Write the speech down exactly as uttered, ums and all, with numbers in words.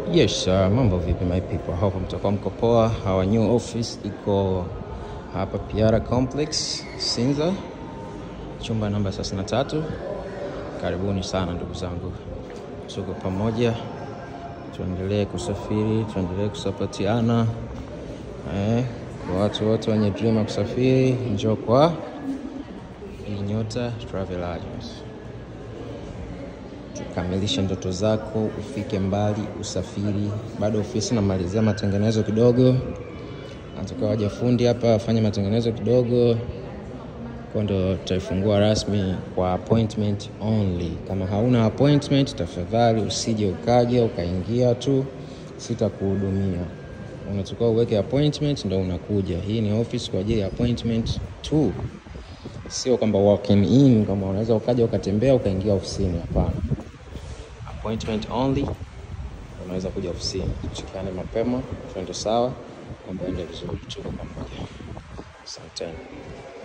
Yes, uh, mambo vipi my people, hope mtakuwa mko poa. Our new office iko hapa P R complex Sinza, chumba namba thelathini na tatu. Karibuni sana ndugu zangu, tuko pamoja, tuendelee kusafiri, tuendelee kusapatiana. Eh, kwa watu wote wenye dream ya kusafiri, njoo kwa Nyota Travel Agency. Kamilisha ndoto zako, ufike mbali, usafiri. Bado ofisi namalizia matengenezo kidogo. Nataka waje fundi hapa afanye matengenezo kidogo. Kwa ndo tutaifungua rasmi kwa appointment only. Kama hauna appointment, tafadhali usije ukaja ukaingia tu, sitakuhudumia. Unatakiwa uweke appointment ndo unakuja. Hii ni office kwa ajili ya appointment tu. Sio kwamba walking in, kama unaweza ukaja ukatembea ukaingia ofisini, hapana. Appointment only. Unaweza kuja ofisini, tushikane mapema, twende sawa, mambo yaende vizuri, tuko pamoja. Asante.